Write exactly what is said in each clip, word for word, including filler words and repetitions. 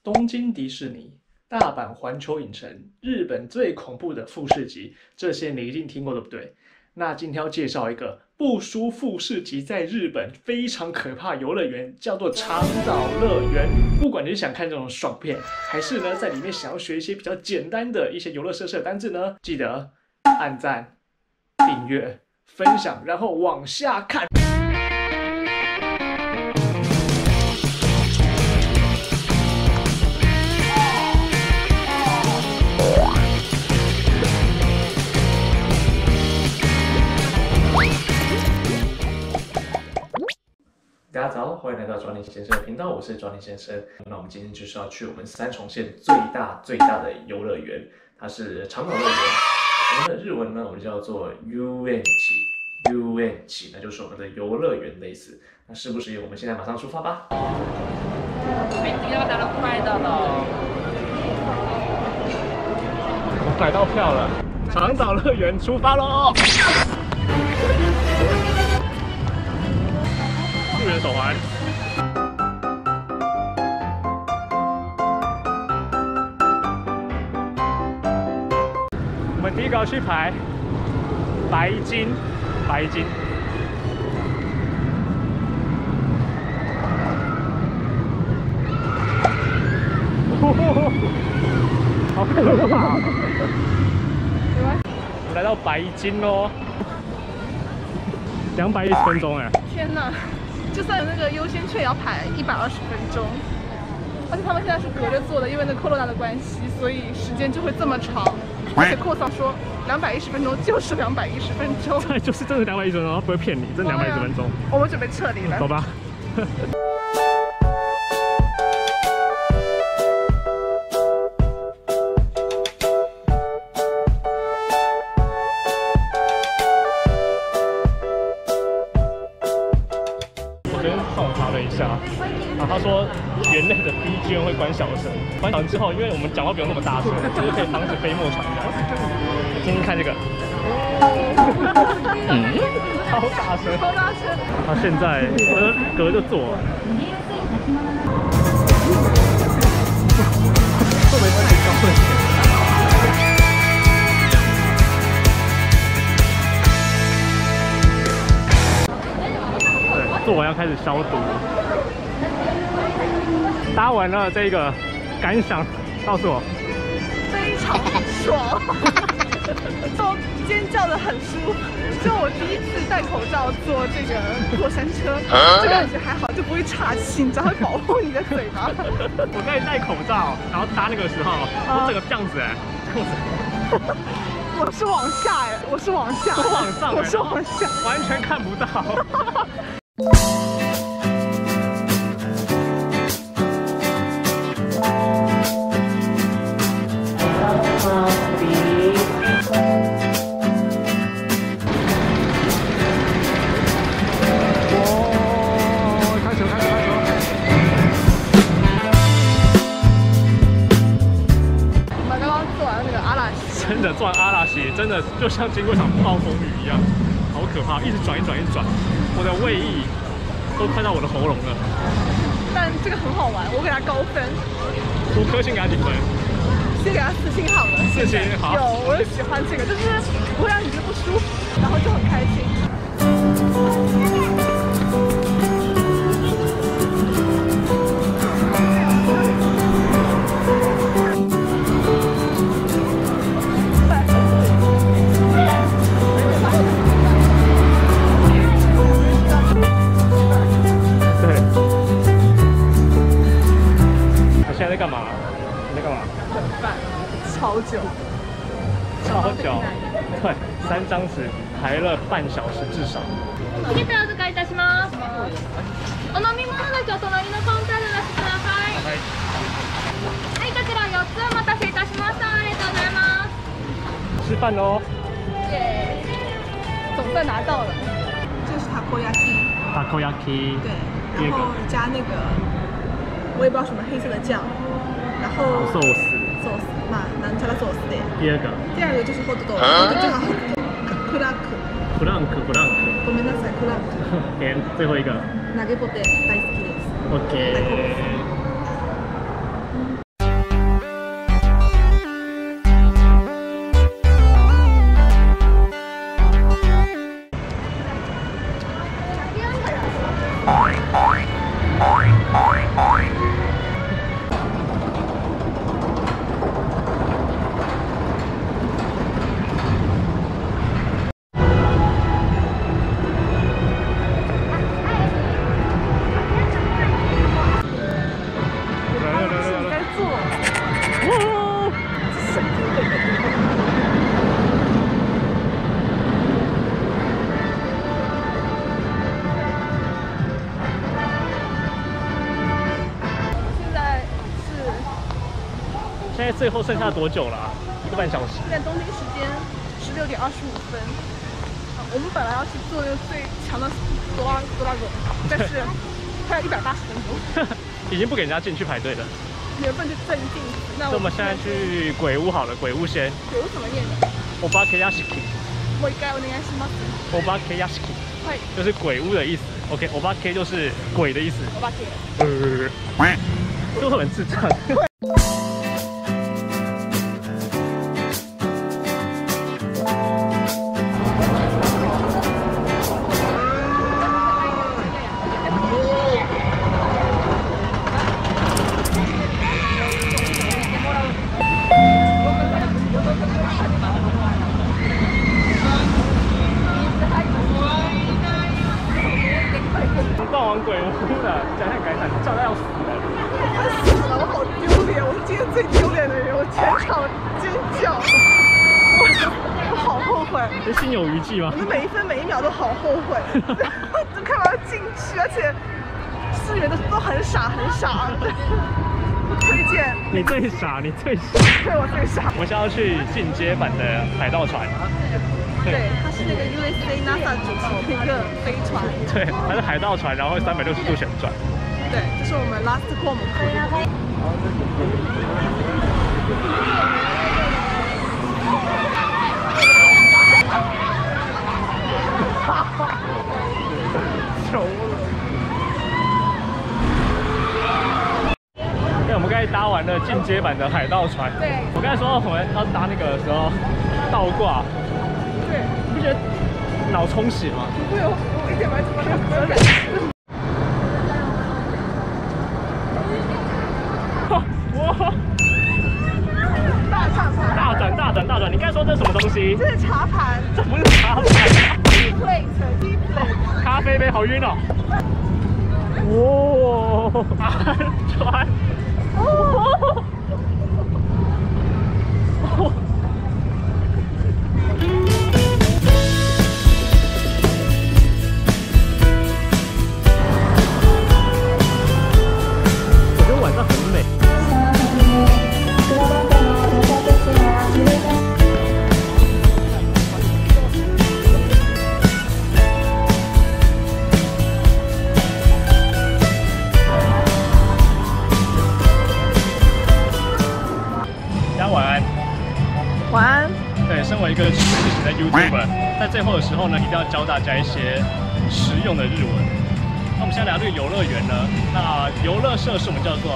东京迪士尼、大阪环球影城、日本最恐怖的富士急，这些你一定听过，对不对？那今天要介绍一个不输富士急在日本非常可怕游乐园，叫做长岛乐园。不管你是想看这种爽片，还是呢在里面想要学一些比较简单的一些游乐设施的单字呢，记得按赞、订阅、分享，然后往下看。大家早，欢迎来到庄林先生的频道，我是庄林先生。那我们今天就是要去我们三重县最大最大的游乐园，它是长岛乐园。我们的日文呢，我们叫做 U N 起 ，U N 起，那就是我们的游乐园类似。那是不是我们现在马上出发吧？我买到票了，长岛乐园出发喽！入园手环。我们第一个要去排白金，白金。好可怕！我们来到白金喽，两百一十分钟哎！ 天哪！就算有那个优先券，也要排一百二十分钟，而且他们现在是隔着坐的，因为那 corona 的关系，所以时间就会这么长。而且扩桑说，两百一十分钟就是两百一十分钟， 对，就是真的两百一十分钟，他不会骗你，真的两百一十分钟。 我们准备撤离了， 走吧。然后他说，园内的 B G M 会关小声，关小声之后，因为我们讲话不用那么大声，就是可以防止飞沫传染。听听看这个，嗯，超大声， 超大声。 他现在隔隔着坐，会不会太高了？对，做完要开始消毒。搭完了这个感想，告诉我。 非常爽，都尖叫的很舒服。就我第一次戴口罩坐这个过山车，就感觉还好，就不会岔气，你知道会保护你的嘴巴。 我可以戴口罩，然后搭那个时候，我整个这样子哎，这样子。 我是往下哎，我是往下， 我往上， 我是往下， 完全看不到。真的做完阿拉西，真的就像经过一场暴风雨一样，好可怕！一直转，一转，一转，我的胃液都快到我的喉咙了。 但这个很好玩，我给它高分。 五颗星给它几分？ 先给它四星好了。 四星好。 有，我就喜欢这个，就是不会让你觉得不舒服，然后就很开心。现在在干嘛？你在干嘛？ 等饭，超久， 超久，对，三张纸排了半小时至少。 チケットお預かりいたします。お飲み物だけお隣のカウンターでお出しください。はい。はい、こちらよっつお待たせいたしました。ありがとうございます。 吃饭喽！ 耶，总算拿到了。这是塔こ焼き。 塔こ焼き。 对，然后加那个。我也不知道什么黑色的酱，然后寿司， 寿司嘛，南茶的寿司的。 第二个， 第二个就是ホットドッグ，ホット就好ホット，クランク， クランク，クランク。 ごめんなさい、クランク。 点最后一个。 投げポテ大好きです。 OK。 作。哇！神经病！现在是现在最后剩下多久了、啊？一个半小时。 现在东京时间十六点二十五分。我们本来要去做那个最强的多拉多拉狗，但是还有一百八十分钟， 已经不给人家进去排队了。 缘分就在于进。那我们现在去鬼屋好了，鬼屋先。 鬼屋怎么念的？ お化け屋敷。 もう一回お願いします。 お化け屋敷。 はい。 就是鬼屋的意思。OK， お化け就是鬼的意思。 お化け。 呃，就很智障。逛完鬼屋了，讲讲感想，叫到要死了。 他死了，我好丢脸！我是今天最丢脸的人，我全场尖叫，我我好后悔。 你心有余悸吗？ 我的每一分每一秒都好后悔，就看完进去，而且四人的都很傻很傻。不推荐。 你最傻，你最傻。 对，我最傻。 我们现在要去进阶版的海盗船。 对，它是那个 U S A NASA 主题的一个飞船。 对，它是海盗船，然后会三百六十度旋转。 对，这是我们 Last Call 门口。 穷了。对，我们刚才搭完了进阶版的海盗船。 对。 我刚才说我们要搭那个时候倒挂。 对。 你不觉得脑充血吗？ 不会，我一点没怎么感。 哇！ 大转盘， 大转大转大转！你刚才说这是什么东西？ 这是茶盘， 这不是茶盘。 Tea plate，tea plate。 咖啡杯，好晕哦！哇！船船！哦！哦！我觉得晚上很美。 晚安。 对，身为一个全职型的 YouTuber， 在最后的时候呢，一定要教大家一些实用的日文。那我们现在来到这个游乐园呢，那游乐设施我们叫做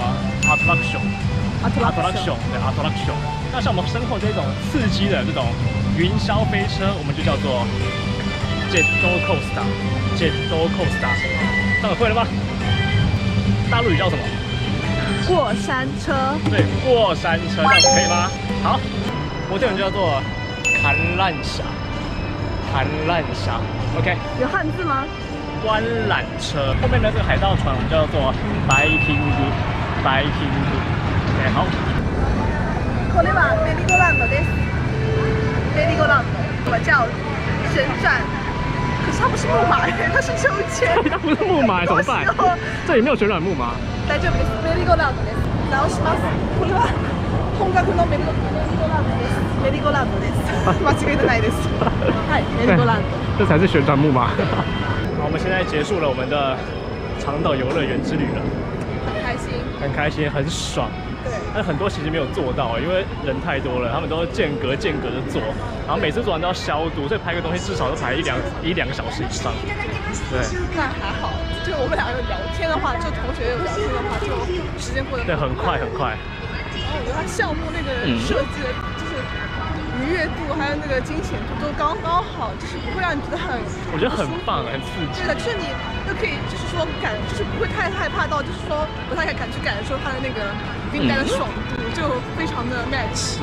attraction，attraction， 对 attraction。那像我们身后这种刺激的这种云霄飞车，我们就叫做 jet coaster，jet coaster。这样会了吗？大陆语叫什么？ 过山车。对， 过山车，这样可以吗？好。摩天轮叫做看缆車，看缆車 ，OK。 有汉字吗？ 观缆车。后面的这个海盗船我们叫做白金屋，白金屋。OK， 好。 これはメリーゴーランドです。メリーゴーランド，我叫旋转，可是它不是木马，它是秋千。 它不是木马，怎么办？这里没有旋转木馬。 大丈夫です。メリーゴーランドです。直します。これは本格のメリーゴーランドです。メリーゴーランドです。間違えてないです。はい、メリーゴーランド。 这才是旋转木马。好，我们现在结束了我们的长岛游乐园之旅了。 很开心。很开心，很爽。 对。 但很多其实没有做到，因为人太多了，他们都间隔间隔的做，然后每次做完都要消毒，所以拍个东西至少都拍一两一两个小时以上。对。 那还好，就我们两个聊天的话，就同学有聊天的话，就时间过得对，很快很快。 然后我觉得它项目那个设计的，就是愉悦度还有那个惊险度都刚刚好，就是不会让你觉得很， 我觉得很棒，很刺激。 对的，就是你又可以就是说感，就是不会太害怕到，就是说不太敢去感受它的那个给你带来的爽度，就非常的 match。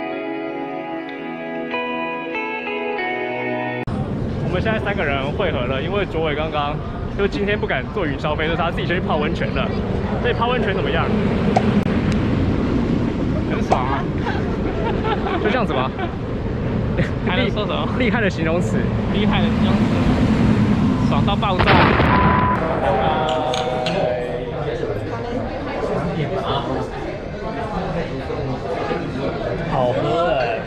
我们现在三个人汇合了，因为卓伟刚刚就今天不敢坐云霄飞车，他自己先去泡温泉了。所以泡温泉怎么样？ 样子吗？ 还能说什么？ 厉害的形容词， 厉害的形容词，爽到爆炸。好喝哎！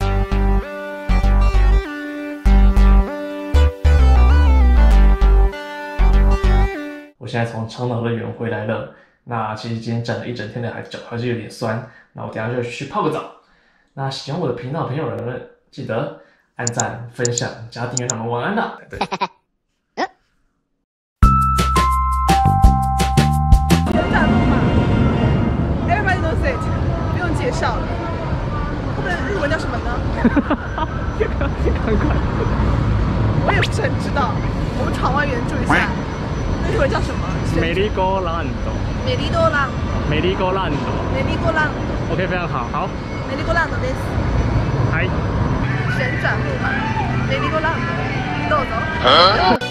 我现在从长岛乐园回来了，那其实今天站了一整天的，还脚还是有点酸。那我等一下就去泡个澡。那喜欢我的频道的朋友们，记得按赞、分享、加订阅，让我们晚安啦！对。 旋转木马 ，Everybody knows it， 不用介绍了。它的日文叫什么呢？ 看看， 我也不是很知道，我们场外援助一下。那日文叫什么？ 美丽高兰朵。 美丽多浪。 美丽高兰朵。 美丽多浪。 OK， 非常好，好。 美丽多浪的です。 嗨。 旋转木马。美丽多浪。どうぞ。